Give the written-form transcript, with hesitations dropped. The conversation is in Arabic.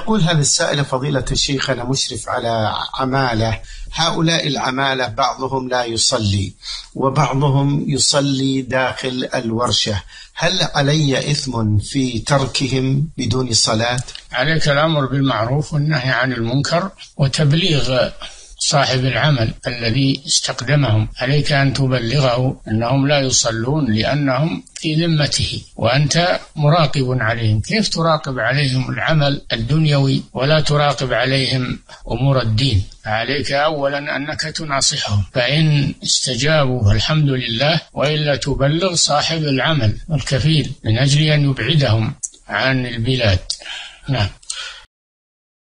يقول هذا السائل: فضيلة الشيخ، أنا مشرف على عمالة، هؤلاء العمالة بعضهم لا يصلي وبعضهم يصلي داخل الورشة، هل علي إثم في تركهم بدون صلاة؟ عليك الأمر بالمعروف والنهي عن المنكر وتبليغ صاحب العمل الذي استقدمهم، عليك أن تبلغه أنهم لا يصلون لأنهم في ذمته وأنت مراقب عليهم. كيف تراقب عليهم العمل الدنيوي ولا تراقب عليهم أمور الدين؟ عليك أولا أنك تناصحهم، فإن استجابوا فالحمد لله، وإلا تبلغ صاحب العمل الكفيل من أجل أن يبعدهم عن البلاد. نعم.